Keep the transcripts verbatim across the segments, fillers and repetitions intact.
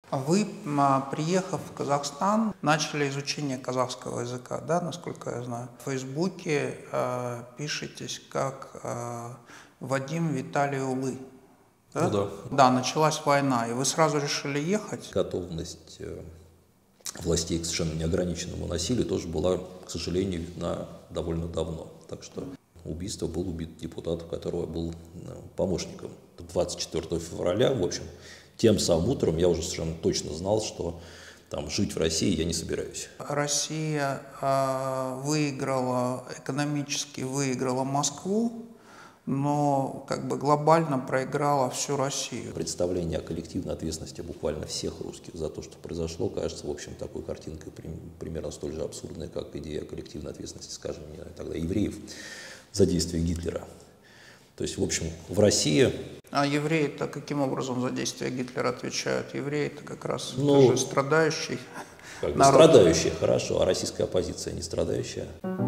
Вы, м, приехав в Казахстан, начали изучение казахского языка, да, насколько я знаю. В Фейсбуке э, пишетесь как э, Вадим Виталий, да? Ну да. Да, началась война, и вы сразу решили ехать? Готовность э, властей к совершенно неограниченному насилию тоже была, к сожалению, видна довольно давно. Так что убийство был убит депутат, у которого был э, помощником. двадцать четвёртого февраля, в общем, тем самым утром я уже совершенно точно знал, что там жить в России я не собираюсь. Россия э, выиграла, экономически выиграла Москву, но как бы глобально проиграла всю Россию. Представление о коллективной ответственности буквально всех русских за то, что произошло, кажется, в общем, такой картинкой примерно столь же абсурдной, как идея коллективной ответственности, скажем, тогда евреев за действия Гитлера. То есть, в общем, в России... А евреи-то каким образом за действия Гитлера отвечают? Евреи-то как раз ну, тоже страдающий как бы народ. Страдающие, хорошо, а российская оппозиция не страдающая?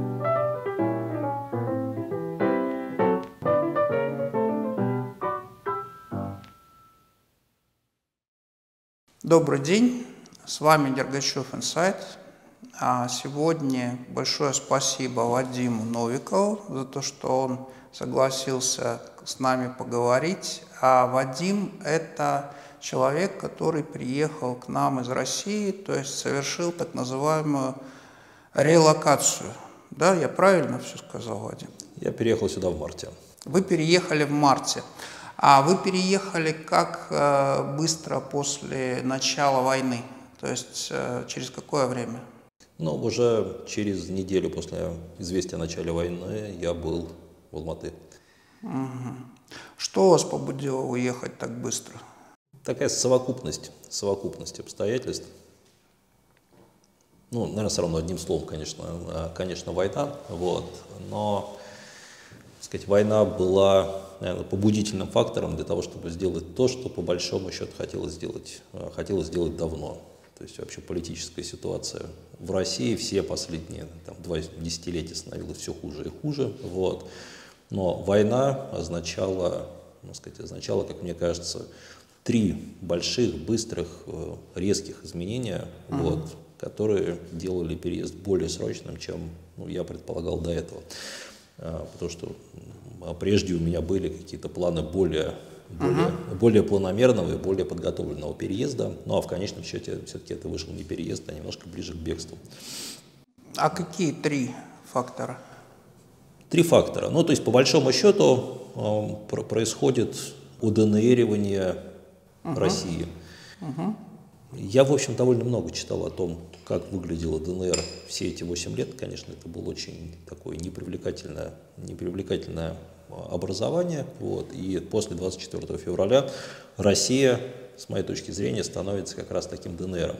Добрый день, с вами Дергачев Инсайт. А сегодня большое спасибо Вадиму Новикову за то, что он согласился с нами поговорить. А Вадим – это человек, который приехал к нам из России, то есть совершил так называемую релокацию. Да, я правильно все сказал, Вадим? Я переехал сюда в марте. Вы переехали в марте. А вы переехали как э, быстро после начала войны? То есть э, через какое время? Ну, уже через неделю после известия о начале войны я был в Алматы. Угу. Что вас побудило уехать так быстро? Такая совокупность, совокупность обстоятельств. Ну, наверное, все равно одним словом, конечно, конечно, война. Вот. Но, так сказать, война была, наверное, побудительным фактором для того, чтобы сделать то, что по большому счету хотелось сделать, хотелось сделать давно. То есть вообще политическая ситуация в России все последние там, два десятилетия становилась все хуже и хуже. Вот. Но война означала, так сказать, означала, как мне кажется, три больших, быстрых, резких изменения, uh-huh. вот, которые делали переезд более срочным, чем ну, я предполагал до этого. Потому что прежде у меня были какие-то планы более... Более, uh-huh. более планомерного и более подготовленного переезда. Ну а в конечном счете все-таки это вышел не переезд, а немножко ближе к бегству. А какие три фактора? Три фактора. Ну то есть по большому счету э, происходит уденеирование uh-huh. России. Uh-huh. Я, в общем, довольно много читал о том, как выглядела ДНР все эти восемь лет. Конечно, это было очень такое непривлекательное, непривлекательное образование. Вот. И после двадцать четвёртого февраля Россия, с моей точки зрения, становится как раз таким ДНРом.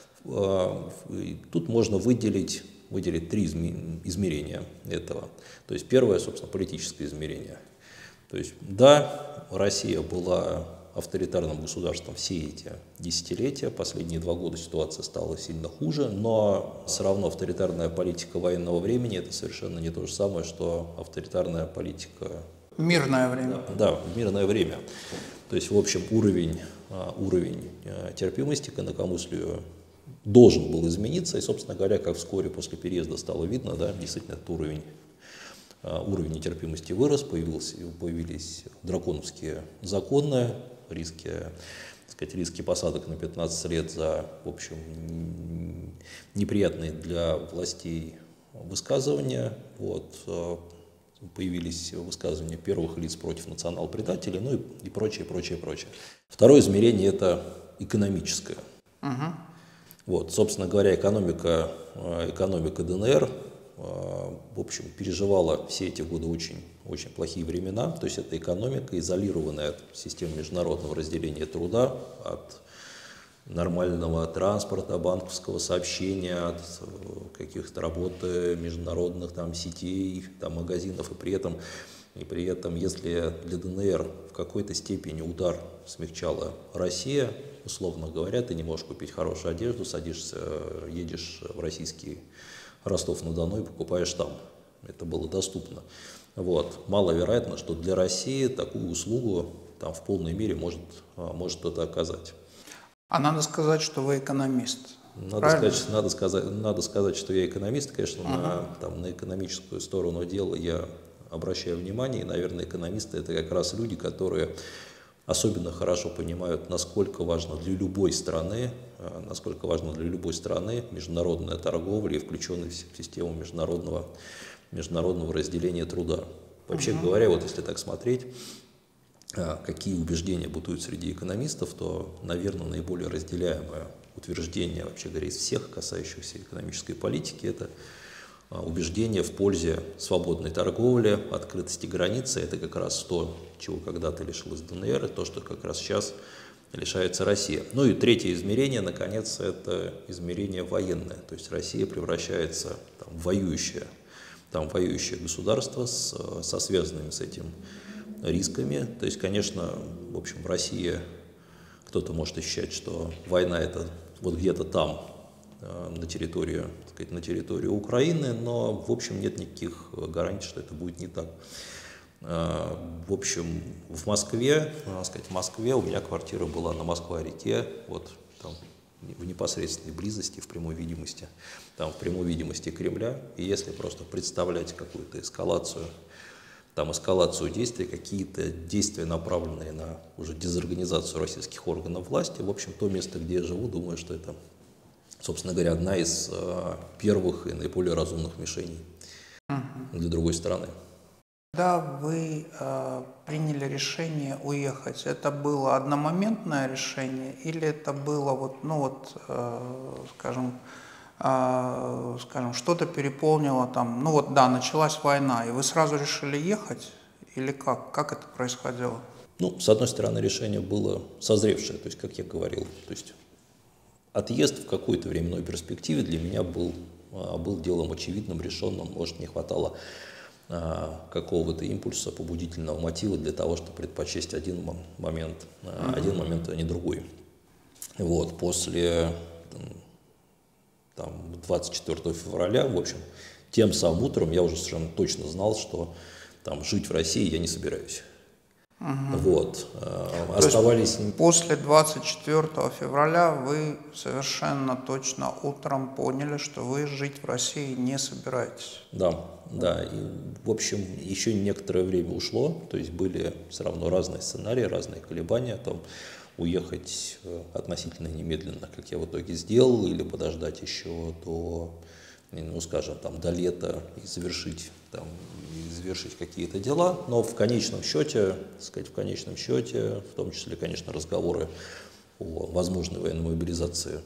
Тут можно выделить, выделить три измерения этого. То есть первое, собственно, политическое измерение. То есть, да, Россия была авторитарным государством все эти десятилетия. Последние два года ситуация стала сильно хуже, но все равно авторитарная политика военного времени – это совершенно не то же самое, что авторитарная политика… Мирное время. Да, да, мирное время. То есть, в общем, уровень, уровень терпимости к инакомыслию должен был измениться, и, собственно говоря, как вскоре после переезда стало видно, да, действительно, этот уровень Уровень нетерпимости вырос, появился, появились драконовские законы, риски, так сказать, риски посадок на пятнадцать лет за, в общем, неприятные для властей высказывания. Вот, появились высказывания первых лиц против национал-предателей, ну и, и прочее, прочее, прочее. Второе измерение – это экономическое. Uh-huh. Вот, собственно говоря, экономика, экономика ДНР в общем, переживала все эти годы очень, очень плохие времена. То есть это экономика, изолированная от системы международного разделения труда, от нормального транспорта, банковского сообщения, от каких-то работы международных там, сетей, там, магазинов. И при этом, и при этом, если для ДНР в какой-то степени удар смягчала Россия, условно говоря, ты не можешь купить хорошую одежду, садишься, едешь в российский Ростов-на-Дону и покупаешь там. Это было доступно. Вот. Маловероятно, что для России такую услугу там, в полной мере может, может кто-то оказать. А надо сказать, что вы экономист. Надо сказать, надо, сказать, надо сказать, что я экономист, конечно, uh-huh. на, там, на экономическую сторону дела я обращаю внимание, и, наверное, экономисты – это как раз люди, которые особенно хорошо понимают, насколько важно для любой страны, насколько важно для любой страны международная торговля и включенность в систему международного, международного разделения труда. Вообще uh-huh. говоря, вот если так смотреть, какие убеждения бытуют среди экономистов, то, наверное, наиболее разделяемое утверждение, вообще говоря, из всех касающихся экономической политики, это убеждение в пользе свободной торговли, открытости границы. Это как раз то, чего когда-то лишилась ДНР, и то, что как раз сейчас лишается Россия. Ну и третье измерение, наконец, это измерение военное. То есть Россия превращается там, в воюющее, там, воюющее государство с, со связанными с этим рисками. То есть, конечно, в общем, Россия, кто-то может ощущать, что война это вот где-то там, на территории, так сказать, на территории Украины, но, в общем, нет никаких гарантий, что это будет не так. В общем, в Москве, надо сказать, в Москве у меня квартира была на Москва-реке, вот там в непосредственной близости, в прямой видимости, там в прямой видимости Кремля. И если просто представлять какую-то эскалацию, там эскалацию действий, какие-то действия, направленные на уже дезорганизацию российских органов власти, в общем, то место, где я живу, думаю, что это, собственно говоря, одна из э, первых и наиболее разумных мишеней uh-huh. для другой страны. Когда вы э, приняли решение уехать, это было одномоментное решение или это было вот, ну вот, э, скажем, э, скажем, что-то переполнило там, ну вот да, началась война, и вы сразу решили ехать или как? Как это происходило? Ну, с одной стороны, решение было созревшее, то есть, как я говорил, то есть отъезд в какой-то временной перспективе для меня был, был делом очевидным, решенным. Может, не хватало а, какого-то импульса, побудительного мотива для того, чтобы предпочесть один момент, а, один момент, а не другой. Вот, после там, двадцать четвёртого февраля, в общем, тем самым утром я уже совершенно точно знал, что там, жить в России я не собираюсь. Угу. Вот. То Оставались... После двадцать четвёртого февраля вы совершенно точно утром поняли, что вы жить в России не собираетесь. Да, да. И, в общем, еще некоторое время ушло, то есть были все равно разные сценарии, разные колебания о том, уехать относительно немедленно, как я в итоге сделал, или подождать еще до, ну, скажем, там, до лета и завершить там, и завершить какие-то дела, но в конечном счете, так сказать, в конечном счете, в том числе, конечно, разговоры о возможной военной мобилизации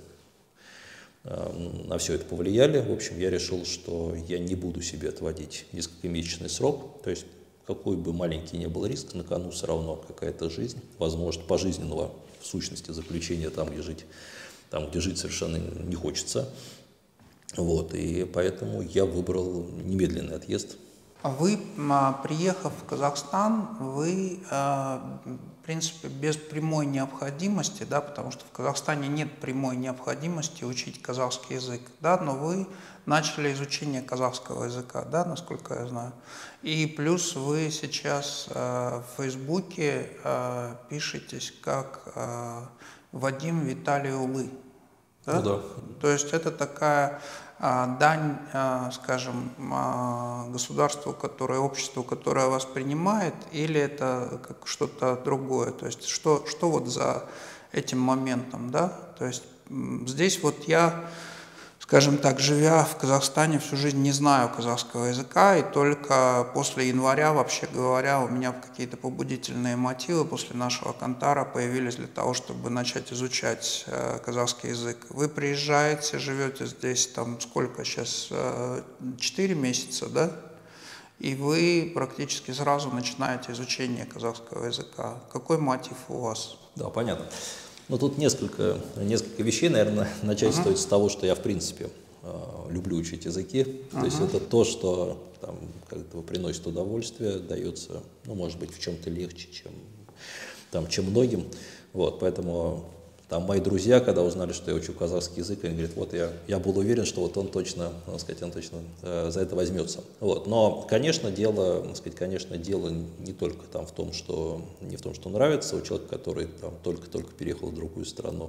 э, на все это повлияли. В общем, я решил, что я не буду себе отводить несколькомесячный срок, то есть какой бы маленький ни был риск, на кону все равно какая-то жизнь, возможно, пожизненного в сущности заключения там, где жить, там, где жить совершенно не хочется. Вот, и поэтому я выбрал немедленный отъезд. Вы, приехав в Казахстан, вы, в принципе, без прямой необходимости, да, потому что в Казахстане нет прямой необходимости учить казахский язык, да, но вы начали изучение казахского языка, да, насколько я знаю. И плюс вы сейчас в Фейсбуке пишетесь как Вадим Виталий Улы. Да? Ну, да. То есть это такая а, дань, а, скажем, а, государству, которое, обществу, которое вас принимает, или это как что-то другое? То есть что, что вот за этим моментом, да? То есть здесь вот я, скажем так, живя в Казахстане всю жизнь, не знаю казахского языка, и только после января, вообще говоря, у меня какие-то побудительные мотивы после нашего кантара появились для того, чтобы начать изучать э, казахский язык. Вы приезжаете, живете здесь, там, сколько сейчас, четыре месяца, да? И вы практически сразу начинаете изучение казахского языка. Какой мотив у вас? Да, понятно. Ну, тут несколько, несколько вещей, наверное, начать uh-huh. стоит с того, что я, в принципе, люблю учить языки. Uh-huh. То есть это то, что там, как-то приносит удовольствие, дается, ну, может быть, в чем-то легче, чем, там, чем многим. Вот, поэтому там мои друзья, когда узнали, что я учу казахский язык, они говорят, вот я, я был уверен, что вот он точно, так сказать, он точно э, за это возьмется. Вот. Но, конечно, дело, так сказать, конечно, дело не только там в том, что, не в том, что нравится у человека, который там только-только переехал в другую страну.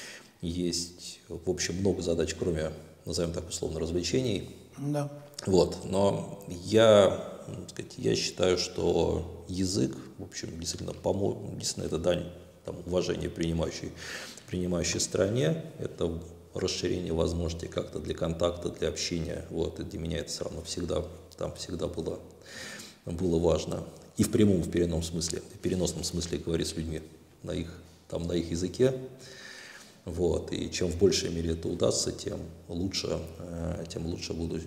Есть, в общем, много задач, кроме, назовем так условно, развлечений. Да. Вот. Но я, так сказать, я считаю, что язык, в общем, действительно, помо... действительно это дань там, уважения принимающей, принимающей стране, это расширение возможностей как-то для контакта, для общения. Вот. И для меня это все равно всегда, там всегда было, было важно. И в прямом, и в переносном смысле, в переносном смысле говорить с людьми на их, там, на их языке. Вот. И чем в большей мере это удастся, тем лучше, тем лучше буду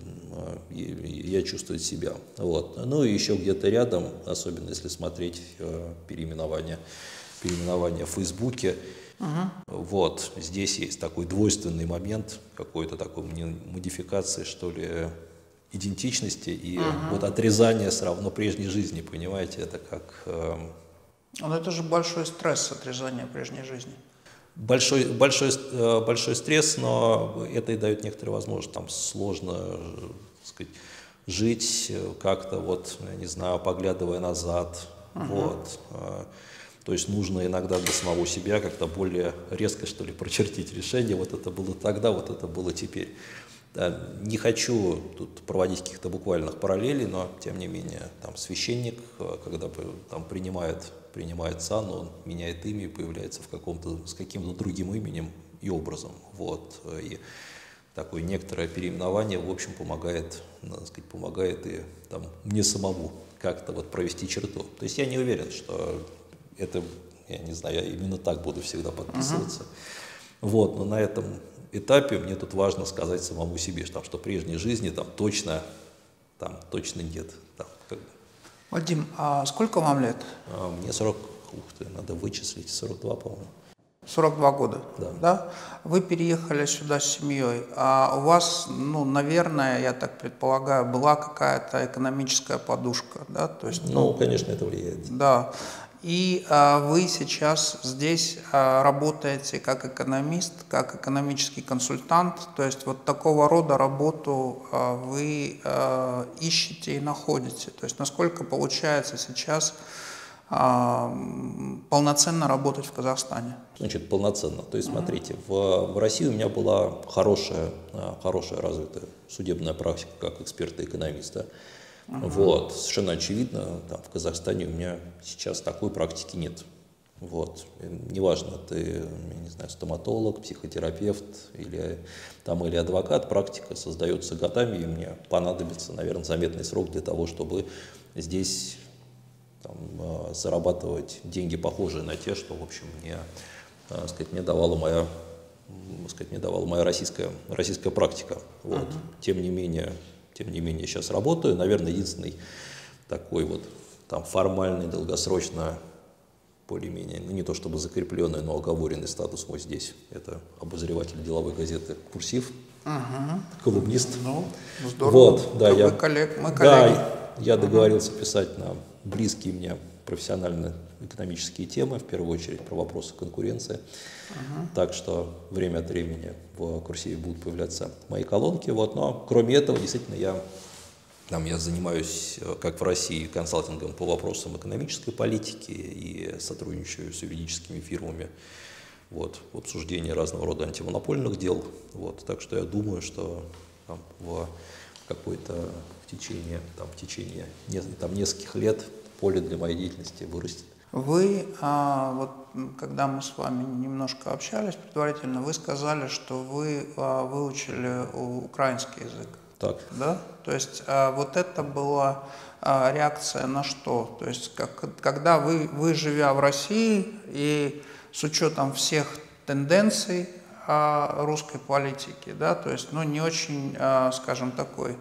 я чувствовать себя. Вот. Ну и еще где-то рядом, особенно если смотреть переименование, переименование в Фейсбуке, uh-huh. вот, здесь есть такой двойственный момент, какой-то такой модификации, что ли, идентичности и uh-huh. вот отрезание все равно прежней жизни, понимаете, это как… Но это же большой стресс, отрезание прежней жизни. Большой, большой, большой стресс, но это и дает некоторые возможности. Там сложно, так сказать, жить как-то, вот, я не знаю, поглядывая назад. Uh-huh. Вот. То есть нужно иногда для самого себя как-то более резко, что ли, прочертить решение. Вот это было тогда, вот это было теперь. Да, не хочу тут проводить каких-то буквальных параллелей, но тем не менее, там священник, когда там принимает принимает сан, он меняет имя и появляется в каком-то, с каким-то другим именем и образом. Вот. И такое некоторое переименование, в общем, помогает, надо сказать, помогает и там, мне самому как-то вот провести черту. То есть я не уверен, что это, я не знаю, я именно так буду всегда подписываться. Uh-huh. Вот. Но на этом этапе мне тут важно сказать самому себе, что, что прежней жизни там точно, там, точно нет. Там, как бы. Вадим, а сколько вам лет? А, мне сорок, ух ты, надо вычислить, сорок два, по-моему. сорок два года, да. да? Вы переехали сюда с семьей, а у вас, ну, наверное, я так предполагаю, была какая-то экономическая подушка, да? То есть, ну, ну, конечно, это влияет. Да. И а, вы сейчас здесь а, работаете как экономист, как экономический консультант, то есть вот такого рода работу а, вы а, ищете и находите. То есть насколько получается сейчас а, полноценно работать в Казахстане? Значит, полноценно. То есть, смотрите, в, в России у меня была хорошая, хорошая развитая судебная практика как эксперта-экономиста. Uh-huh. Вот, совершенно очевидно, там, в Казахстане у меня сейчас такой практики нет. Вот. Неважно, ты, я не знаю, стоматолог, психотерапевт или, там, или адвокат, практика создается годами, и мне понадобится, наверное, заметный срок для того, чтобы здесь там, зарабатывать деньги, похожие на те, что, в общем, мне, так сказать, мне давала моя, так сказать, мне давала моя российская, российская практика. Вот. Uh-huh. Тем не менее, Тем не менее, сейчас работаю. Наверное, единственный такой вот там формальный, долгосрочно, более-менее, ну не то чтобы закрепленный, но оговоренный статус мой здесь. Это обозреватель деловой газеты «Курсив», uh-huh. колумнист. Ну, здорово. Вот, да, я, коллег, мы коллеги. Да, я договорился uh-huh. писать на близкие мне профессионально-экономические темы, в первую очередь про вопросы конкуренции. Uh-huh. Так что время от времени в «Курсиве» будут появляться мои колонки. Вот. Но кроме этого, действительно, я, там, я занимаюсь, как в России, консалтингом по вопросам экономической политики и сотрудничаю с юридическими фирмами вот, в обсуждении разного рода антимонопольных дел. Вот. Так что я думаю, что там, в какой-то в течение, там, в течение там, нескольких лет поле для моей деятельности вырастет. Вы, а, вот, когда мы с вами немножко общались предварительно, вы сказали, что вы а, выучили украинский язык. Так. Да? То есть а, вот это была а, реакция на что? То есть как, когда вы, вы, живя в России и с учетом всех тенденций а, русской политики, да, то есть, ну, не очень, а, скажем, такой,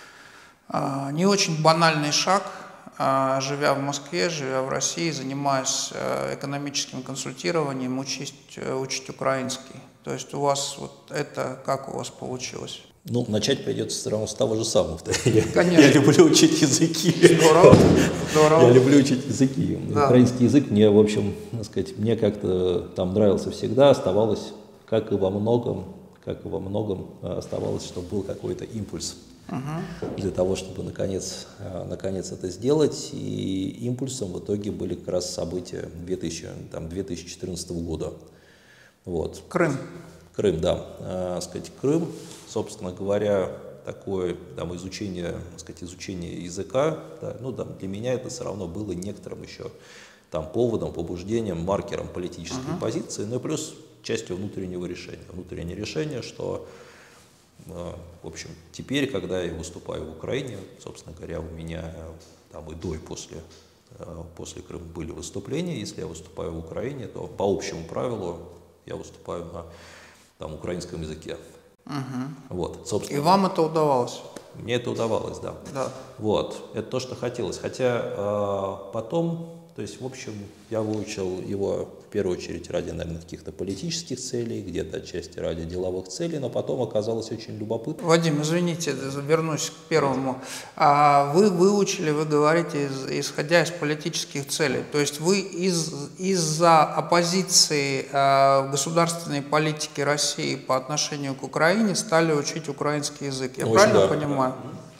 а, не очень банальный шаг, живя в Москве, живя в России, занимаясь экономическим консультированием, учить, учить украинский. То есть у вас вот это, как у вас получилось? Ну, начать придется все равно с того же самого. Я, Конечно. я люблю учить языки. Здорово. Здорово. Я люблю учить языки. Да. Украинский язык мне, в общем, так сказать, мне как-то там нравился всегда, оставалось, как и во многом, как и во многом оставалось, чтобы был какой-то импульс угу. для того, чтобы наконец, наконец это сделать. И импульсом в итоге были как раз события две тысячи четырнадцатого года. Вот. Крым. Крым, да. А, сказать, Крым, собственно говоря, такое там, изучение, сказать, изучение языка, да, ну, там, для меня это все равно было некоторым еще там, поводом, побуждением, маркером политической uh-huh. позиции, ну и плюс частью внутреннего решения. Внутреннее решение, что, э, в общем, теперь, когда я выступаю в Украине, собственно говоря, у меня там и до, и после, э, после Крыма были выступления. Если я выступаю в Украине, то по общему правилу я выступаю на там, украинском языке. Угу. Вот, собственно. И вам это удавалось? Мне это удавалось, да. Да. Вот, это то, что хотелось. Хотя э, потом, то есть, в общем, я выучил его в первую очередь ради, наверное, каких-то политических целей, где-то отчасти ради деловых целей, но потом оказалось очень любопытно. Вадим, извините, вернусь к первому. А вы выучили, вы говорите, из, исходя из политических целей. То есть вы из, из-за оппозиции э, государственной политики России по отношению к Украине стали учить украинский язык. Я очень правильно да. понимаю?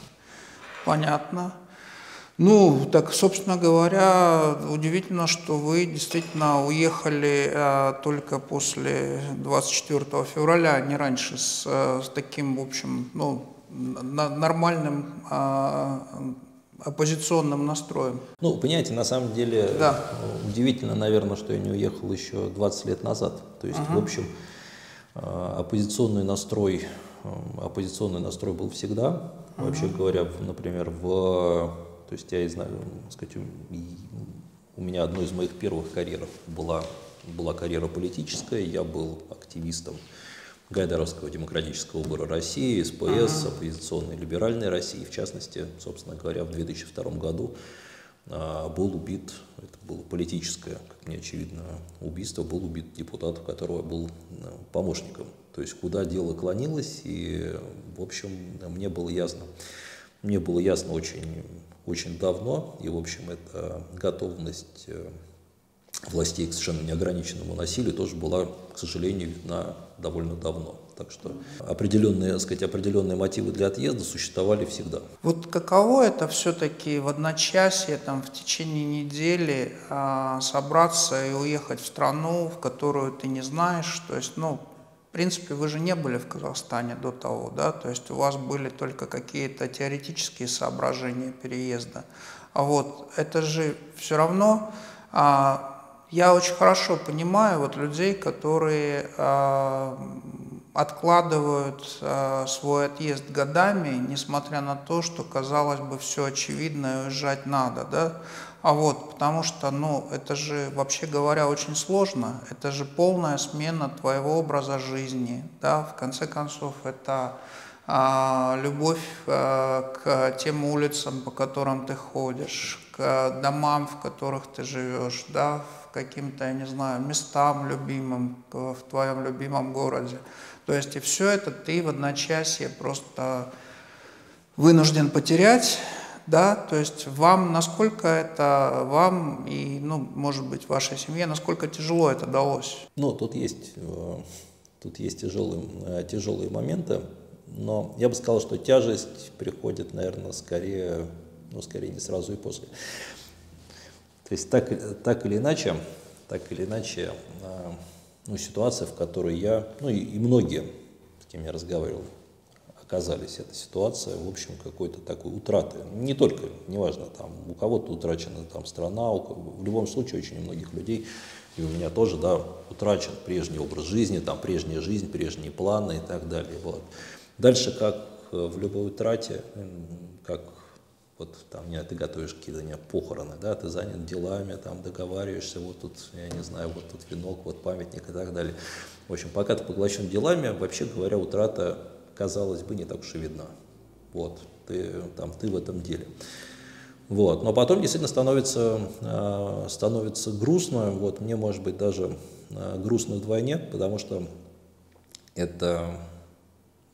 Понятно. Ну, так, собственно говоря, удивительно, что вы действительно уехали э, только после двадцать четвёртого февраля, а не раньше, с, э, с таким, в общем, ну, на, нормальным э, оппозиционным настроем. Ну, понимаете, на самом деле, да. удивительно, наверное, что я не уехал еще двадцать лет назад. То есть, uh-huh. в общем, э, оппозиционный настрой, э, оппозиционный настрой был всегда. Uh-huh. Вообще говоря, например, в... То есть я знаю, сказать, у меня одной из моих первых карьеров была, была карьера политическая. Я был активистом Гайдаровского демократического выбора России, СПС, uh-huh. оппозиционной либеральной России. В частности, собственно говоря, в две тысячи втором году а, был убит, это было политическое, как мне очевидно, убийство, был убит депутат, у которого был а, помощником. То есть куда дело клонилось, и, в общем, мне было ясно, мне было ясно очень... очень давно, и, в общем, эта готовность властей к совершенно неограниченному насилию тоже была, к сожалению, видна довольно давно. Так что определенные, так сказать, определенные мотивы для отъезда существовали всегда. Вот каково это все-таки в одночасье, там, в течение недели э, собраться и уехать в страну, в которую ты не знаешь, то есть, ну, в принципе, вы же не были в Казахстане до того, да, то есть у вас были только какие-то теоретические соображения переезда. А вот это же все равно, а, я очень хорошо понимаю вот людей, которые а, откладывают а, свой отъезд годами, несмотря на то, что, казалось бы, все очевидно и уезжать надо, да. А вот, потому что, ну, это же, вообще говоря, очень сложно. Это же полная смена твоего образа жизни, да. В конце концов, это а, любовь а, к тем улицам, по которым ты ходишь, к домам, в которых ты живешь, да, к каким-то, я не знаю, местам любимым в твоем любимом городе. То есть и все это ты в одночасье просто вынужден потерять. Да, то есть вам, насколько это вам и, ну, может быть, вашей семье, насколько тяжело это далось? Ну, тут есть, тут есть тяжелые, тяжелые моменты, но я бы сказал, что тяжесть приходит, наверное, скорее, ну, скорее не сразу и после. То есть так, так или иначе, так или иначе, ну, ситуация, в которой я, ну, и, и многие, с кем я разговаривал, оказались, эта ситуация, в общем, какой-то такой утраты. Не только, неважно, там, у кого-то утрачена там страна, у, в любом случае очень у многих людей, и у меня тоже, да, утрачен прежний образ жизни, там, прежняя жизнь, прежние планы и так далее. Вот. Дальше, как в любой утрате, как вот там, не, ты готовишь какие-то не, похороны, да, ты занят делами, там, договариваешься, вот тут, я не знаю, вот тут венок, вот памятник и так далее. В общем, пока ты поглощен делами, вообще говоря, утрата, казалось бы, не так уж и видна. Вот, ты, там, ты в этом деле. Вот. Но потом действительно становится, э, становится грустно. Вот, мне, может быть, даже э, грустно вдвойне, потому что это,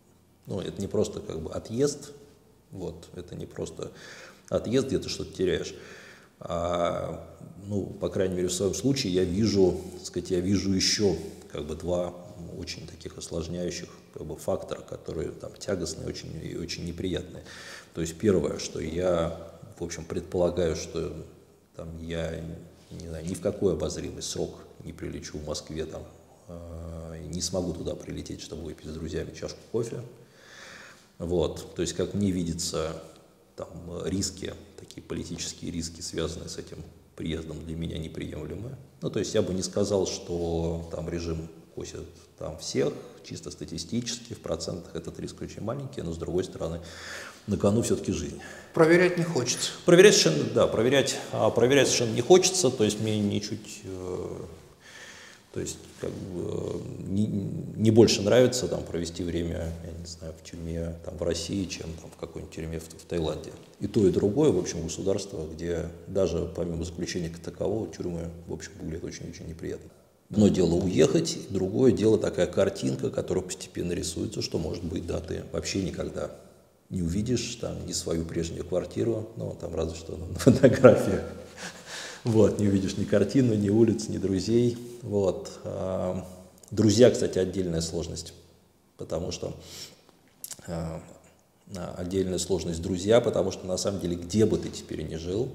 Ну, это не просто как бы отъезд, вот, это не просто отъезд, где ты что-то теряешь. А, ну, по крайней мере, в своем случае я вижу, так сказать, я вижу еще как бы два очень таких осложняющих как бы фактора, которые там тягостные очень, и очень неприятные. То есть первое, что я, в общем, предполагаю, что там я не знаю, ни в какой обозримый срок не прилечу в Москве, там, э, не смогу туда прилететь, чтобы выпить с друзьями чашку кофе. Вот. То есть, как мне видится, там риски, такие политические риски, связанные с этим приездом, для меня неприемлемы. Ну, то есть я бы не сказал, что там режим косит там всех, чисто статистически, в процентах этот риск очень маленький, но с другой стороны, на кону все-таки жизнь. Проверять не хочется. Проверять совершенно, да, проверять, а, проверять совершенно не хочется, то есть мне ничуть, э, то есть как бы не, не больше нравится там провести время, я не знаю, в тюрьме там в России, чем там в какой-нибудь тюрьме в, в Таиланде. И то, и другое, в общем, государство, где даже помимо заключения как такового тюрьмы, в общем, выглядит очень-очень неприятно. Одно дело уехать, другое дело такая картинка, которая постепенно рисуется, что, может быть, да, ты вообще никогда не увидишь там ни свою прежнюю квартиру, ну, там разве что на фотографиях, вот, не увидишь ни картину, ни улиц, ни друзей, вот. А, друзья, кстати, отдельная сложность, потому что а, отдельная сложность друзья, потому что, на самом деле, где бы ты теперь ни жил,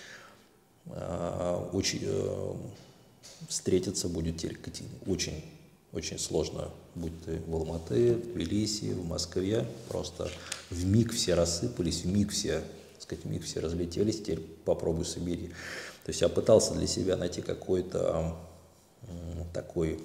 а, очень... встретиться будет очень, очень сложно, будь ты в Алматы, в Тбилиси, в Москве, просто вмиг все рассыпались, вмиг все, так сказать, вмиг все разлетелись, теперь попробуй собери. То есть я пытался для себя найти какой-то такой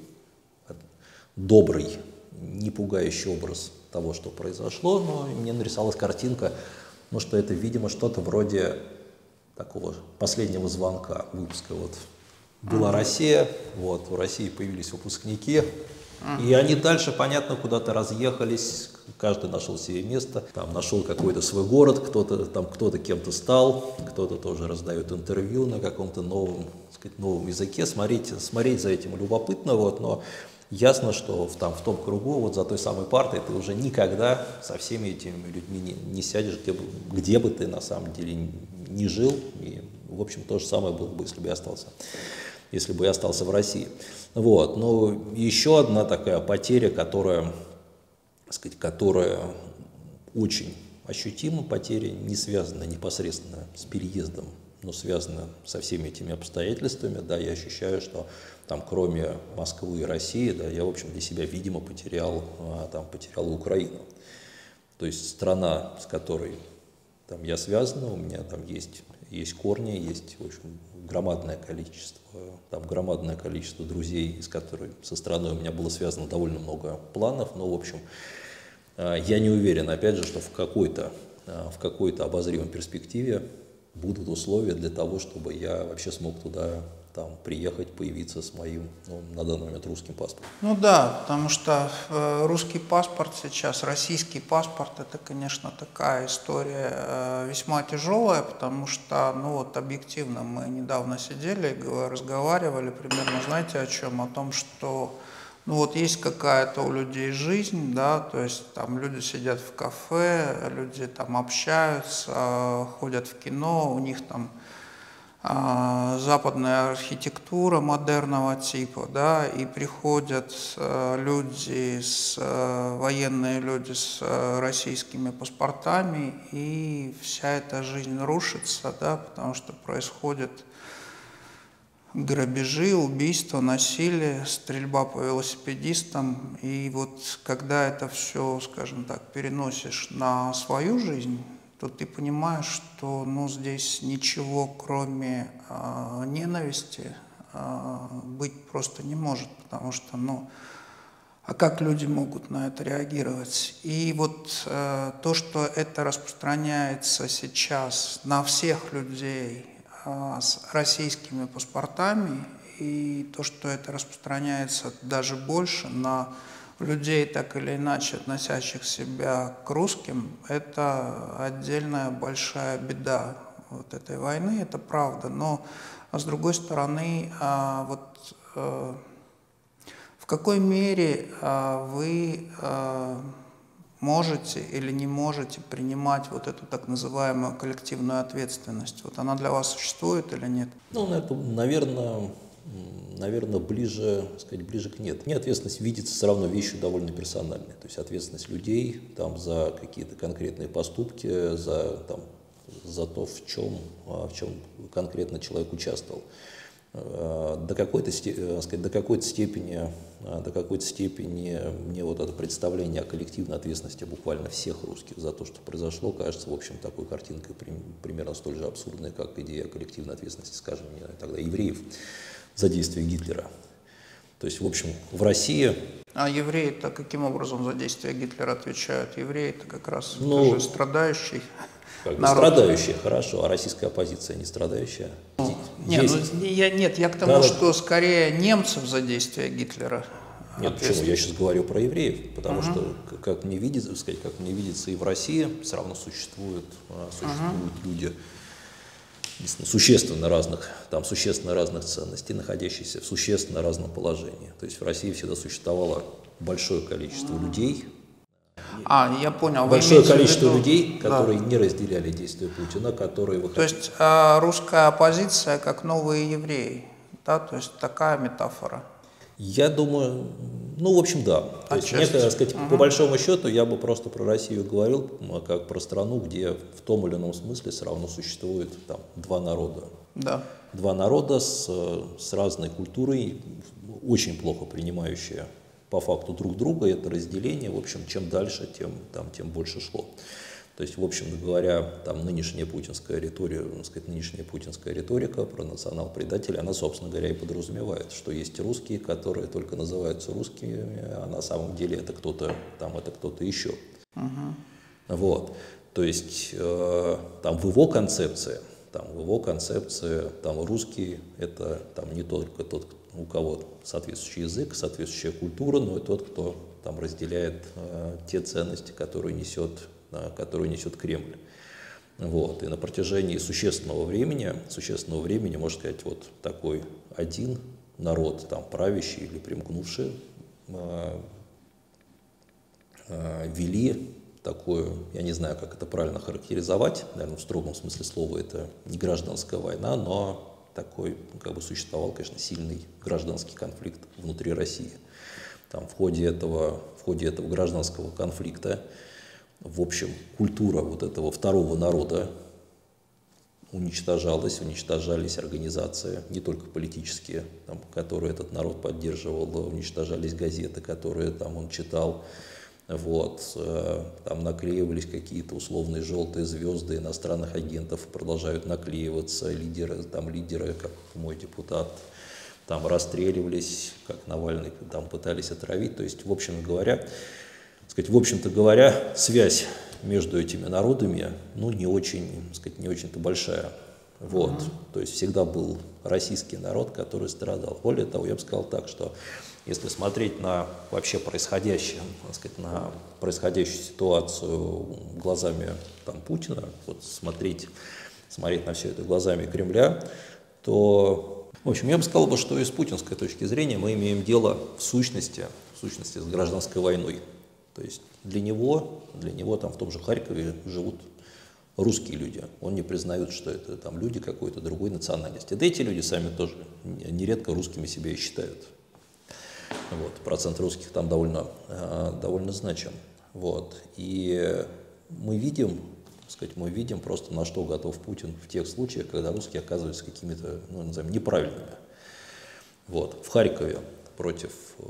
добрый, не пугающий образ того, что произошло, но мне нарисовалась картинка, ну, что это, видимо, что-то вроде такого последнего звонка, выпуска вот. Была Россия, вот, у России появились выпускники, и они дальше, понятно, куда-то разъехались, каждый нашел себе место, там нашел какой-то свой город, кто-то там кто-то кем-то стал, кто-то тоже раздает интервью на каком-то новом, так сказать, новом языке, смотреть, смотреть за этим любопытно, вот, но ясно, что в, там, в том кругу, вот за той самой партой ты уже никогда со всеми этими людьми не, не сядешь, где бы, где бы ты на самом деле не жил, и, в общем, то же самое было бы, если бы я остался. если бы я остался в России. Вот. Но еще одна такая потеря, которая, так сказать, которая очень ощутима, потеря, не связана непосредственно с переездом, но связана со всеми этими обстоятельствами. Да, я ощущаю, что там, кроме Москвы и России, да, я, в общем, для себя, видимо, потерял, а, там, потерял Украину. То есть страна, с которой там, я связан, у меня там есть, есть корни, есть, в общем, громадное количество, там, громадное количество друзей, с которыми со страной у меня было связано довольно много планов, но, в общем, я не уверен, опять же, что в какой-то, в какой-то обозримой перспективе будут условия для того, чтобы я вообще смог туда там, приехать, появиться с моим, ну, на данный момент, русским паспортом. Ну да, потому что э, русский паспорт сейчас, российский паспорт, это, конечно, такая история э, весьма тяжелая, потому что, ну вот, объективно, мы недавно сидели и разговаривали примерно, знаете, о чем? О том, что, ну вот, есть какая-то у людей жизнь, да, то есть там люди сидят в кафе, люди там общаются, ходят в кино, у них там западная архитектура модерного типа, да, и приходят э, люди, с, э, военные люди с э, российскими паспортами, и вся эта жизнь рушится, да, потому что происходят грабежи, убийства, насилие, стрельба по велосипедистам, и вот когда это все, скажем так, переносишь на свою жизнь, то ты понимаешь, что, ну, здесь ничего, кроме э, ненависти, э, быть просто не может, потому что, ну, а как люди могут на это реагировать? И вот э, то, что это распространяется сейчас на всех людей э, с российскими паспортами, и то, что это распространяется даже больше на людей, так или иначе относящих себя к русским, это отдельная большая беда вот этой войны, это правда. Но с другой стороны, вот в какой мере вы можете или не можете принимать вот эту так называемую коллективную ответственность? Вот она для вас существует или нет? Ну, это, наверное, наверное, ближе, сказать, ближе к нет. Мне ответственность видится все равно вещью довольно персональной. То есть ответственность людей там, за какие-то конкретные поступки, за, там, за то, в чем, в чем конкретно человек участвовал. До какой-то, сказать, до какой-то степени, до какой-то степени мне вот это представление о коллективной ответственности буквально всех русских за то, что произошло, кажется, в общем, такой картинкой примерно столь же абсурдной, как идея коллективной ответственности, скажем, тогда евреев за действия Гитлера. То есть, в общем, в России... А евреи-то каким образом за действия Гитлера отвечают? Евреи-то как раз ну, тоже страдающий как бы народ. Страдающие, хорошо, а российская оппозиция не страдающая? Ну, нет, ну, я, нет, я к тому, Надо... что скорее немцев за действия Гитлера. Нет, почему? Я сейчас говорю про евреев, потому uh-huh. что, как мне видится, сказать, как мне видится, и в России все равно существуют, существуют uh-huh. люди существенно разных, там существенно разных ценностей, находящиеся в существенно разном положении. То есть в России всегда существовало большое количество uh-huh. людей, а, я понял. большое количество виду... людей, которые да. не разделяли действия Путина, которые выходили. То есть э, русская оппозиция как новые евреи, да, то есть такая метафора. Я думаю, ну, в общем, да. То есть, мне, так сказать, угу. по большому счету, я бы просто про Россию говорил, как про страну, где в том или ином смысле все равно существует там два народа. Да. Два народа с, с разной культурой, очень плохо принимающие по факту друг друга. Это разделение, в общем, чем дальше, тем, там, тем больше шло. То есть, в общем говоря, там нынешняя путинская риторика, сказать, нынешняя путинская риторика про национал-предателей, она, собственно говоря, и подразумевает, что есть русские, которые только называются русскими, а на самом деле это кто-то там, это кто-то еще. Uh-huh. Вот. То есть, э, там в его концепции, там в его концепции, там русский это там не только тот, у кого соответствующий язык, соответствующая культура, но и тот, кто там разделяет э, те ценности, которые несет которую несет Кремль. Вот. И на протяжении существенного времени, существенного времени, можно сказать, вот такой один народ, там, правящий или примкнувший, э, э, вели такую, я не знаю, как это правильно характеризовать, наверное, в строгом смысле слова это не гражданская война, но такой, как бы существовал, конечно, сильный гражданский конфликт внутри России. Там, в ходе этого, в ходе этого гражданского конфликта в общем, культура вот этого второго народа уничтожалась, уничтожались организации, не только политические, там, которые этот народ поддерживал, уничтожались газеты, которые там он читал, вот, э, там наклеивались какие-то условные желтые звезды иностранных агентов, продолжают наклеиваться, лидеры, там лидеры, как мой депутат, там расстреливались, как Навальный, там пытались отравить, то есть, в общем говоря, сказать, в общем-то говоря, связь между этими народами, ну, не очень, сказать, не очень-то большая. Вот. Uh-huh. То есть всегда был российский народ, который страдал. Более того, я бы сказал так, что если смотреть на вообще происходящее, так сказать, на происходящую ситуацию глазами там, Путина, вот смотреть, смотреть на все это глазами Кремля, то, в общем, я бы сказал, что и с путинской точки зрения мы имеем дело в сущности, в сущности с гражданской войной. То есть для него, для него там в том же Харькове живут русские люди. Он не признает, что это там люди какой-то другой национальности. Да эти люди сами тоже нередко русскими себя и считают. Вот. Процент русских там довольно, довольно значим. Вот. И мы видим, так сказать, мы видим просто, на что готов Путин в тех случаях, когда русские оказываются какими-то, ну, назовем, неправильными. Вот. В Харькове против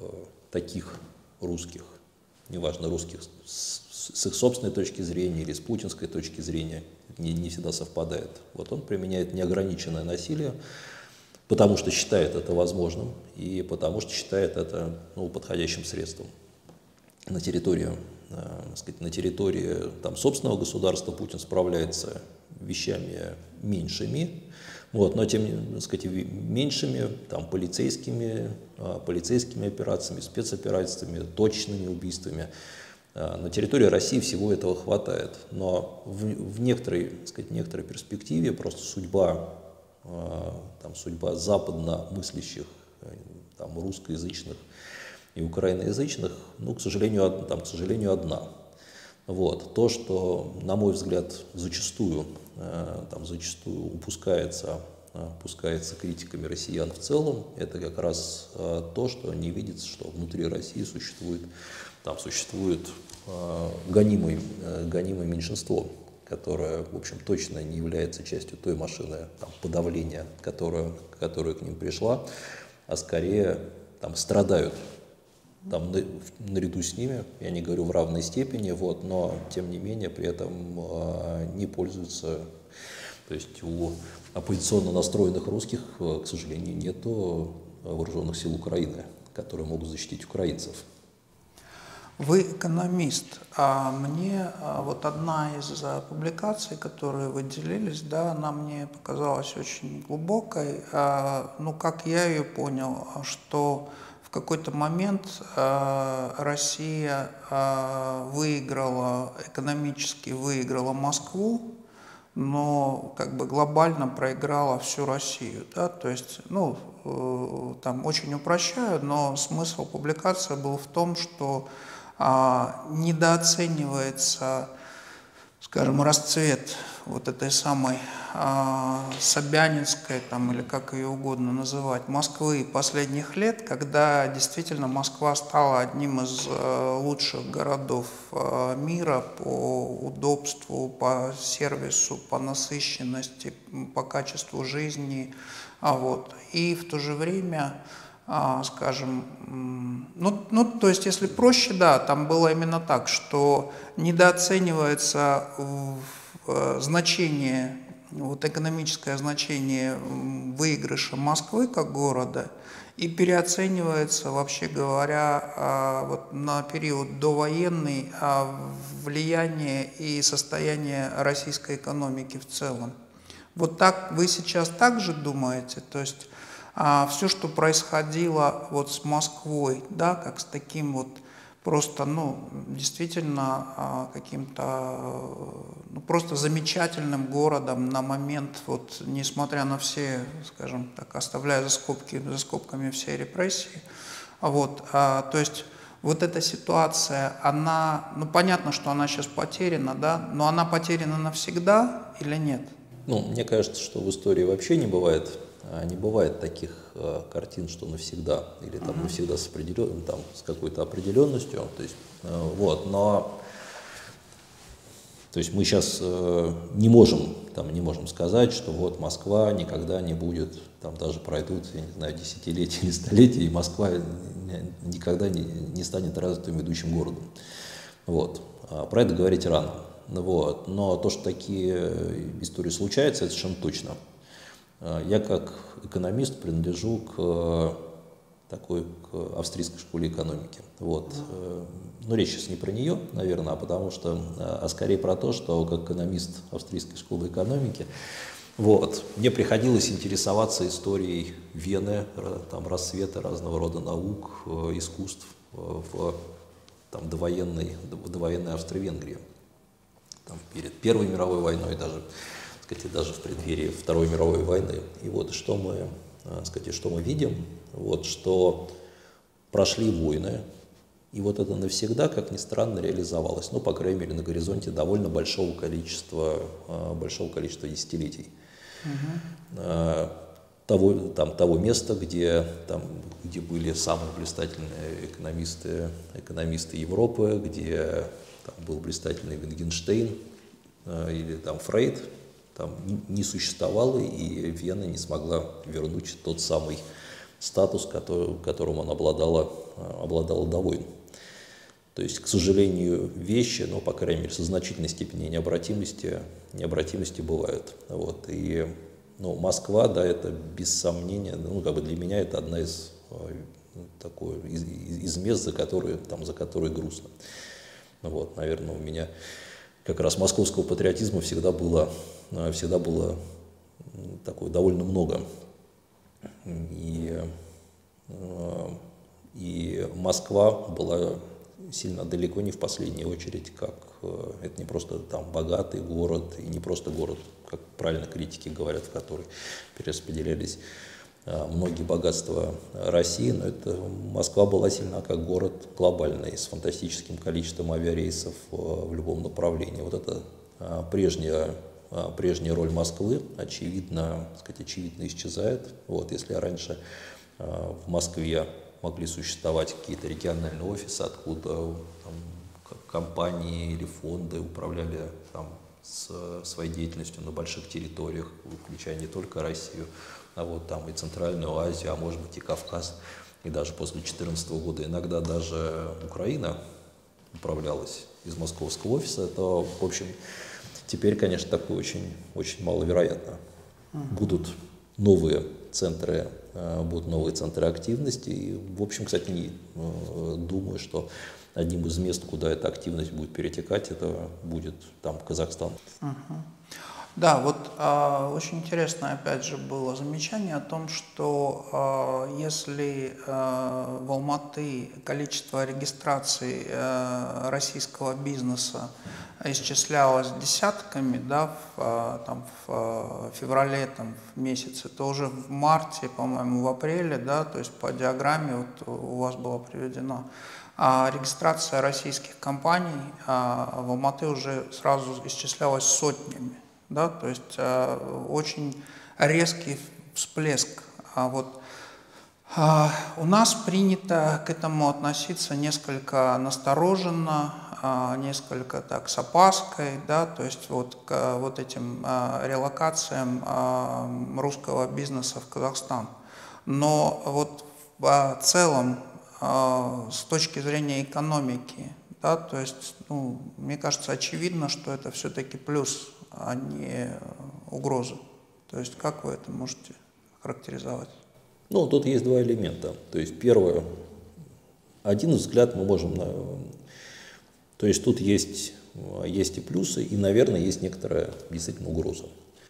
таких русских, неважно, русских с, с их собственной точки зрения или с путинской точки зрения, не, не всегда совпадает. Вот он применяет неограниченное насилие, потому что считает это возможным и потому что считает это, ну, подходящим средством. На территории, э, сказать, на территории там, собственного государства Путин справляется вещами меньшими, вот, но тем, сказать, меньшими там, полицейскими, э, полицейскими операциями, спецоперациями, точными убийствами. Э, на территории России всего этого хватает, но в, в некоторой, сказать, некоторой перспективе просто судьба, э, там, судьба западно мыслящих, э, там, русскоязычных и украиноязычных, ну, к сожалению, од, там, к сожалению, одна. Вот. То, что, на мой взгляд, зачастую, там, зачастую упускается, упускается критиками россиян в целом, это как раз то, что не видится, что внутри России существует, там существует гонимое, гонимое меньшинство, которое, в общем, точно не является частью той машины там, подавления, которая, которая к ним пришла, а скорее там, страдают там, на, наряду с ними, я не говорю в равной степени, вот, но тем не менее при этом э, не пользуются, то есть у оппозиционно настроенных русских, э, к сожалению, нет вооруженных сил Украины, которые могут защитить украинцев. Вы экономист, а мне а, вот одна из а, публикаций, которые вы делились, да, она мне показалась очень глубокой. А, ну, как я ее понял, что в какой-то момент а, Россия а, выиграла, экономически выиграла Москву, но как бы глобально проиграла всю Россию, да, то есть, ну, э, там очень упрощаю, но смысл публикации был в том, что а, недооценивается, скажем, расцвет вот этой самой а, Собянинской, там, или как ее угодно называть, Москвы последних лет, когда действительно Москва стала одним из а, лучших городов а, мира по удобству, по сервису, по насыщенности, по качеству жизни. А вот. И в то же время, а, скажем, ну, ну, то есть, если проще, да, там было именно так, что недооценивается в, в, значение, вот экономическое значение выигрыша Москвы как города и переоценивается, вообще говоря, а, вот на период довоенный а, влияние и состояние российской экономики в целом. Вот так вы сейчас также думаете? То есть а, все, что происходило вот с Москвой, да, как с таким вот просто, ну, действительно а, каким-то, ну, просто замечательным городом на момент, вот, несмотря на все, скажем так, оставляя за, скобки, за скобками все репрессии, вот, а, то есть вот эта ситуация, она, ну, понятно, что она сейчас потеряна, да, но она потеряна навсегда или нет? Ну, мне кажется, что в истории вообще не бывает, не бывает таких э, картин, что навсегда, или там uh-huh. навсегда с, определен, там, с какой-то определенностью. То есть, э, вот, но то есть мы сейчас э, не, можем, там, не можем сказать, что вот Москва никогда не будет, там даже пройдут, я не знаю, десятилетия или столетия, и Москва никогда не, не станет развитым ведущим городом. Вот. А про это говорить рано. Вот. Но то, что такие истории случаются, это совершенно точно. Я как экономист принадлежу к такой к австрийской школе экономики. Вот. Но речь сейчас не про нее, наверное, а потому что, а скорее про то, что как экономист австрийской школы экономики, вот, мне приходилось интересоваться историей Вены, там, расцвета разного рода наук, искусств в там, довоенной, довоенной Австро-Венгрии. Там, перед Первой мировой войной, даже, сказать, даже в преддверии Второй мировой войны. И вот что мы, сказать, что мы видим, вот, что прошли войны, и вот это навсегда, как ни странно, реализовалось, ну, по крайней мере, на горизонте довольно большого количества, большого количества десятилетий. Uh-huh. Того, там, того места, где, там, где были самые блистательные экономисты, экономисты Европы, где там был блистательный Wittgenstein э, или там Фрейд, там не, не существовало, и Вена не смогла вернуть тот самый статус, который, которым она обладала, обладала до войн. То есть, к сожалению, вещи, но, по крайней мере, со значительной степенью необратимости, необратимости бывают. Вот. И ну, Москва, да, это без сомнения, ну, как бы для меня это одна из, такой, из, из мест, за которые, там, за которые грустно. Вот, наверное, у меня как раз московского патриотизма всегда было, всегда было такое довольно много. И, и Москва была сильно далеко не в последнюю очередь, как это не просто там богатый город, и не просто город, как правильно критики говорят, в который перераспределялись многие богатства России, но это Москва была сильна как город глобальный, с фантастическим количеством авиарейсов в любом направлении. Вот это прежняя, прежняя роль Москвы, очевидно, так сказать, очевидно исчезает. Вот, если раньше в Москве могли существовать какие-то региональные офисы, откуда там, компании или фонды управляли там, с своей деятельностью на больших территориях, включая не только Россию, а вот там и Центральную Азию, а может быть и Кавказ, и даже после две тысячи четырнадцатого года иногда даже Украина управлялась из московского офиса, то, в общем, теперь, конечно, такое очень, очень маловероятно. Будут новые центры, будут новые центры активности, и, в общем, кстати, не, думаю, что одним из мест, куда эта активность будет перетекать, это будет там Казахстан. Uh-huh. Да, вот э, очень интересно, опять же, было замечание о том, что э, если э, в Алматы количество регистраций э, российского бизнеса исчислялось десятками, да, в, э, там, в феврале, там, в месяце, то уже в марте, по-моему, в апреле, да, то есть по диаграмме вот у вас было приведено, а регистрация российских компаний а, в Алматы уже сразу исчислялась сотнями, да, то есть а, очень резкий всплеск. А вот а, у нас принято к этому относиться несколько настороженно, а, несколько так с опаской, да, то есть вот к вот этим а, релокациям а, русского бизнеса в Казахстан. Но вот в целом с точки зрения экономики, да, то есть, ну, мне кажется, очевидно, что это все-таки плюс, а не угроза. То есть, как вы это можете характеризовать? Ну, тут есть два элемента. То есть, первое, один взгляд мы можем, то есть, тут есть, есть и плюсы, и, наверное, есть некоторая действительно угроза.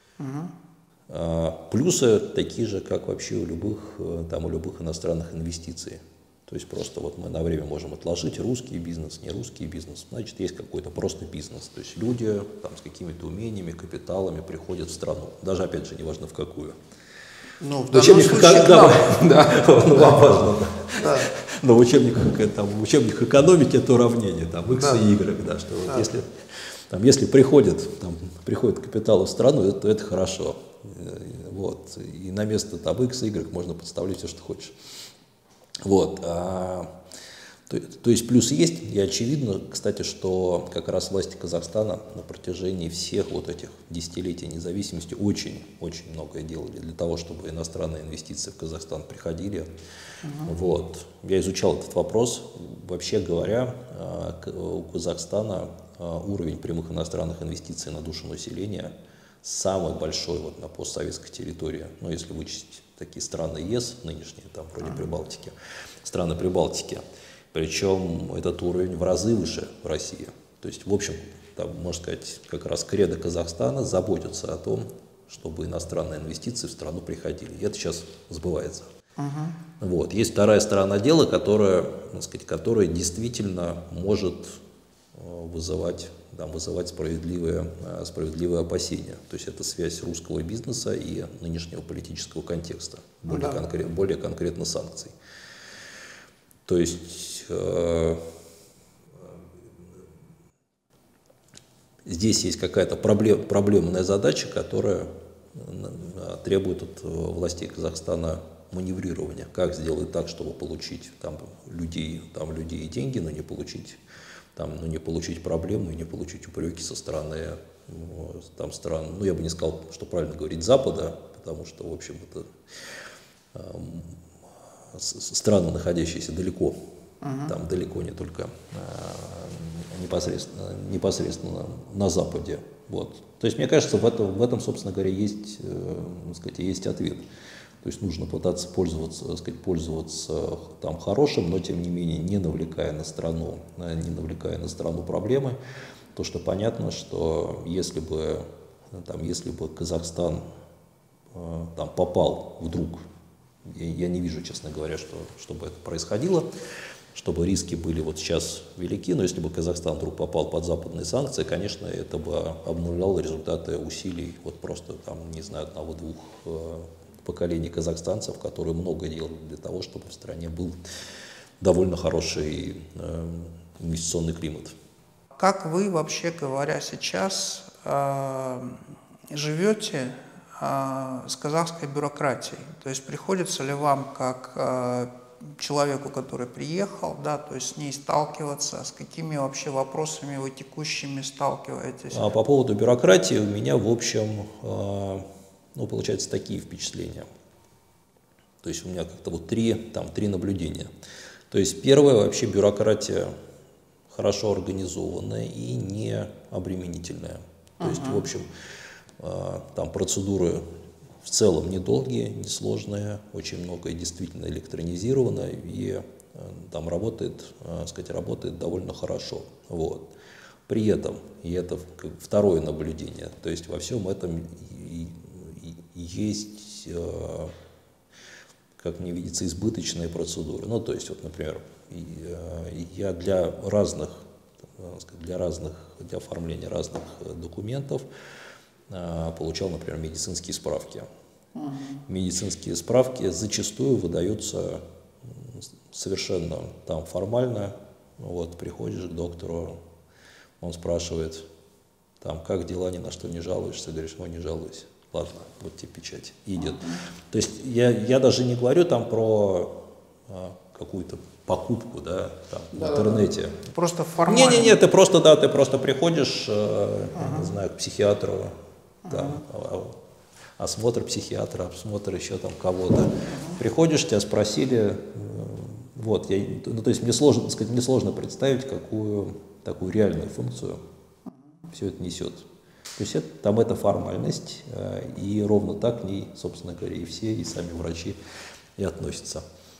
Угу. Плюсы такие же, как вообще у любых, там, у любых иностранных инвестиций. То есть просто вот мы на время можем отложить русский бизнес, не русский бизнес, значит есть какой-то просто бизнес. То есть люди там, с какими-то умениями, капиталами приходят в страну, даже опять же не важно в какую. Ну, в данном случае, да, да, ну, важно, да. Но в учебниках, там, в учебниках экономики это уравнение, там, x да. и y, да, что да. Вот если, там, если приходит, там, приходит капитал в страну, то это хорошо. Вот. И на место там, x и y можно подставлять все, что хочешь. Вот, а, то, то есть плюс есть, и очевидно, кстати, что как раз власти Казахстана на протяжении всех вот этих десятилетий независимости очень-очень многое делали для того, чтобы иностранные инвестиции в Казахстан приходили. Uh-huh. Вот. Я изучал этот вопрос. Вообще говоря, у Казахстана уровень прямых иностранных инвестиций на душу населения самый большой вот на постсоветской территории, ну, если вычесть такие страны ЕС нынешние, там вроде Прибалтики, страны Прибалтики, причем этот уровень в разы выше в России. То есть, в общем, там, можно сказать, как раз кредо Казахстана заботится о том, чтобы иностранные инвестиции в страну приходили. И это сейчас сбывается. Uh-huh. Вот. Есть вторая сторона дела, которая, так сказать, которая действительно может вызывать, там, вызывать справедливые, справедливые опасения. То есть это связь русского бизнеса и нынешнего политического контекста, более, да. конкрет, более конкретно санкций. То есть э, здесь есть какая-то проблем, проблемная задача, которая требует от властей Казахстана маневрирования. Как сделать так, чтобы получить там, людей, там, людей и деньги, но не получить Там, ну, не получить проблемы и не получить упреки со стороны там, стран, ну, я бы не сказал, что правильно говорить, Запада, потому что, в общем, это э, страны, находящиеся далеко, uh-huh. там далеко не только э, непосредственно, непосредственно на Западе. Вот. То есть, мне кажется, в этом, в этом собственно говоря, есть, э, так сказать, есть ответ. То есть нужно пытаться пользоваться, так сказать, пользоваться там хорошим, но тем не менее не навлекая на страну, не навлекая на страну проблемы. То, что понятно, что если бы, там, если бы Казахстан там, попал вдруг, я, я не вижу, честно говоря, что, чтобы это происходило, чтобы риски были вот сейчас велики, но если бы Казахстан вдруг попал под западные санкции, конечно, это бы обнуляло результаты усилий вот просто там, не знаю, одного-двух поколение казахстанцев, которые много делали для того, чтобы в стране был довольно хороший э, инвестиционный климат. Как вы, вообще говоря, сейчас э, живете э, с казахской бюрократией? То есть приходится ли вам, как э, человеку, который приехал, да, то есть с ней сталкиваться, с какими вообще вопросами вы текущими сталкиваетесь? А по поводу бюрократии у меня, в общем, э, ну, получается, такие впечатления. То есть у меня как-то вот три, там, три наблюдения. То есть первое, вообще бюрократия хорошо организованная и не обременительная. То есть, в общем, э, там процедуры в целом недолгие, несложные, очень многое действительно электронизировано и э, там работает, э, сказать, работает довольно хорошо. Вот. При этом, и это второе наблюдение, то есть во всем этом и, и, есть, э, как мне видится, избыточные процедуры. Ну, то есть, вот, например, я для разных, для разных, для оформления разных документов получал, например, медицинские справки. Uh-huh. Медицинские справки зачастую выдаются совершенно там формально. Вот, приходишь к доктору, он спрашивает, там, как дела, ни на что не жалуешься, говоришь, ну, не жалуюсь. Ладно, вот тебе печать, идет. Uh-huh. То есть я, я даже не говорю там про а, какую-то покупку, да, там, да, в интернете. Просто формально. Не-не-не, ты просто, да, ты просто приходишь, э, uh-huh. я не знаю, к психиатру, там, uh-huh. осмотр психиатра, осмотр еще там кого-то. Uh-huh. Приходишь, тебя спросили, э, вот, я, ну, то есть мне сложно, сказать, мне сложно представить, какую такую реальную функцию uh-huh. все это несет. То есть это, там это формальность, э, и ровно так к ней, собственно говоря, и все, и сами врачи и относятся.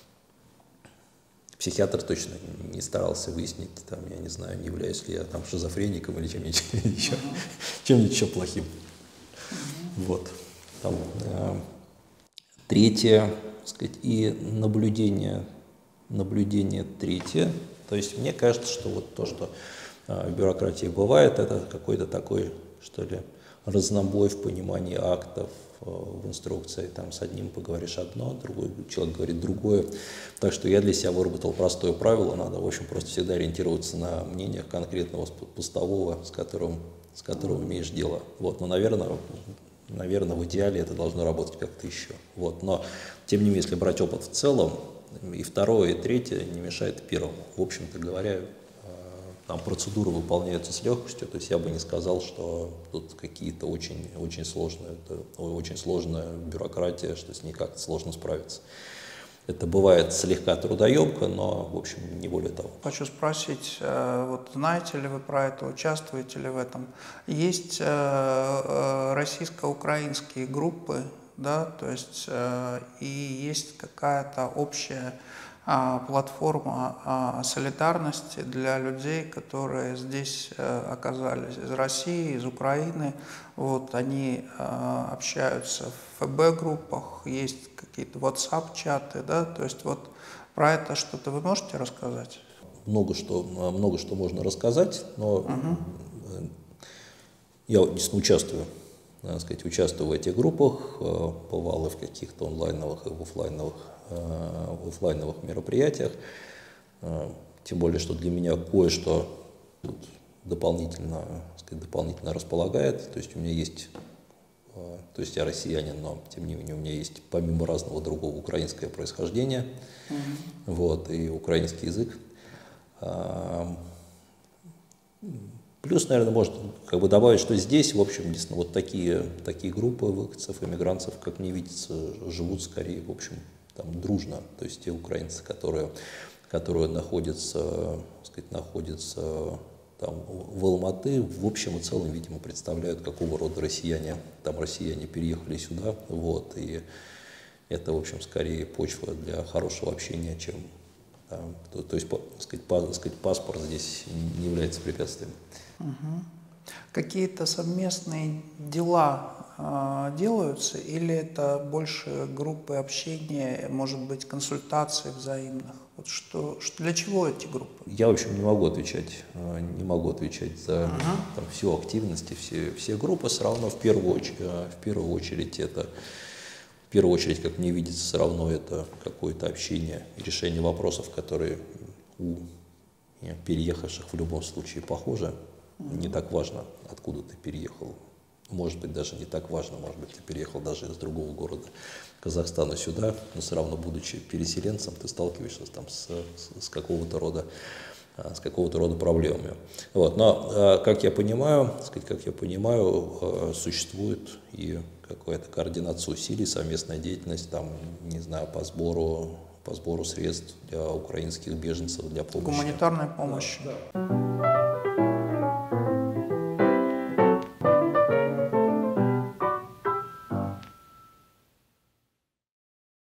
Психиатр точно не старался выяснить, там, я не знаю, не являюсь ли я там шизофреником или чем-нибудь еще, uh-huh. чем-нибудь еще плохим. Uh-huh. Вот. Там, э, третье, так сказать, и наблюдение, наблюдение третье. То есть мне кажется, что вот то, что э, в бюрократии бывает, это какой-то такой, что ли, разнобой в понимании актов, в инструкции, там с одним поговоришь одно, другой человек говорит другое. Так что я для себя выработал простое правило, надо, в общем, просто всегда ориентироваться на мнениях конкретного постового, с которым, с которым имеешь дело. Вот, но, наверное, наверное, в идеале это должно работать как-то еще. Вот, но, тем не менее, если брать опыт в целом, и второе, и третье не мешает первому. В общем-то говоря, там процедуры выполняются с легкостью, то есть я бы не сказал, что тут какие-то очень, очень сложные, это очень сложная бюрократия, что с ней как-то сложно справиться. Это бывает слегка трудоемко, но, в общем, не более того. Хочу спросить, вот знаете ли вы про это, участвуете ли в этом? Есть российско-украинские группы, да, то есть и есть какая-то общая платформа солидарности для людей, которые здесь оказались из России, из Украины. Вот, они общаются в эф бэ-группах, есть какие-то WhatsApp-чаты, да, то есть вот про это что-то вы можете рассказать? Много что, много что можно рассказать, но угу. я действительно участвую, так сказать, участвую в этих группах, бывал и в каких-то онлайновых и в офлайновых в офлайновых мероприятиях, тем более, что для меня кое-что дополнительно, сказать, дополнительно располагает, то есть у меня есть, то есть я россиянин, но тем не менее у меня есть помимо разного другого украинское происхождение, mm-hmm. вот, и украинский язык. Плюс, наверное, можно как бы добавить, что здесь, в общем, действительно, вот такие, такие группы выходцев, иммигрантов, как мне видится, живут скорее, в общем, там, дружно, то есть те украинцы, которые, которые находятся, так сказать, находятся там, в Алматы, в общем и целом, видимо, представляют, какого рода россияне, там россияне переехали сюда, вот, и это, в общем, скорее почва для хорошего общения, чем, там, то, то есть, так сказать, па, так сказать, паспорт здесь не является препятствием. Угу. Какие-то совместные дела э, делаются, или это больше группы общения, может быть, консультаций взаимных? Вот что, что, для чего эти группы? Я, в общем, не могу отвечать, не могу отвечать за uh-huh. там, всю активность, все, все группы. Все равно в первую очередь, в первую очередь это, в первую очередь, как мне видится, все равно это какое-то общение и решение вопросов, которые у переехавших в любом случае похожи. Не так важно, откуда ты переехал. Может быть, даже не так важно, может быть, ты переехал даже из другого города Казахстана сюда, но все равно, будучи переселенцем, ты сталкиваешься там с, с, с какого-то рода с какого-то рода проблемами. Вот. Но, как я понимаю, сказать, как я понимаю, существует и какая-то координация усилий, совместная деятельность, там, не знаю, по сбору, по сбору средств для украинских беженцев, для помощи. Гуманитарная помощь. Да, да.